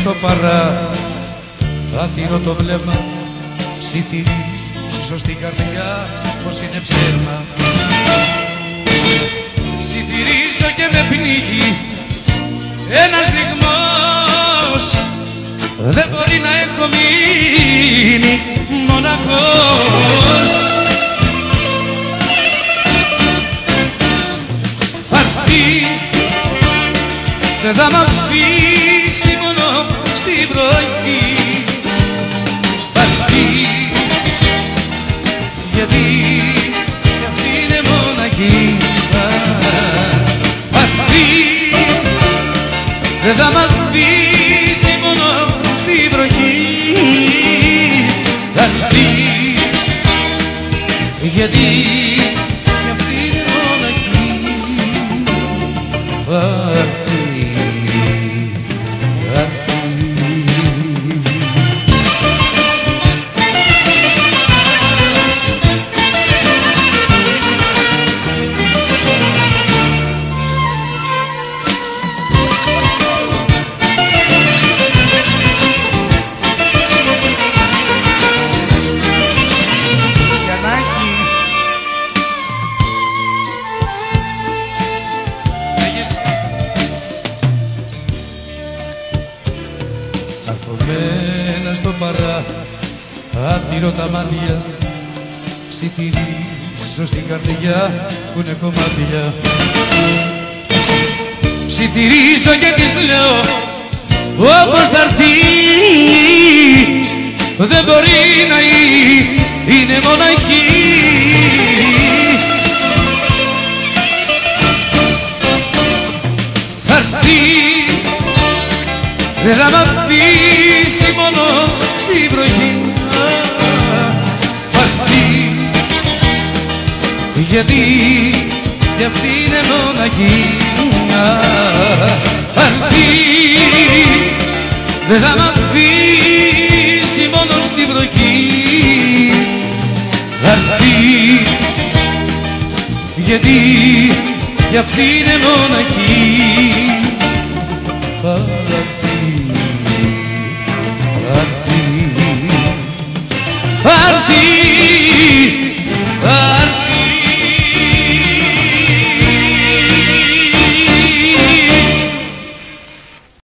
στο παράθυρο το βλέμμα, ψιθυρίζω στην καρδιά πως είναι ψέμα. Ψιθυρίζω και με πνίγει ένας λυγμός, δεν μπορεί να έχω μείνει μοναχός. Θα έρθει, δεν θα μ' αφήσει μόνο στην βροχή. Θα έρθει, γιατί κι αυτή είναι μοναχή. Θα έρθει, δεν θα μ' αφήσει μόνο στην βροχή. Θα έρθει, γιατί κι αυτή είναι μοναχή. Θα έρθει, θα έρθει. Αρθωμένα στο παράθυρο τα μάτια, ψιθυρίζω στην καρδιά που είναι κομμάτια. Ψιθυρίζω και της λέω όπως θα έρθει, δεν μπορεί να είναι μοναχή. Θα έρθει, δεν θα μ' αφήσει μόνο στη βροχή. Θα έρθει, γιατί κι αυτή είναι μοναχή. Θα έρθει, δεν θα μ' αφήσει μόνο στη βροχή. Θα έρθει, γιατί κι αυτή είναι μοναχή.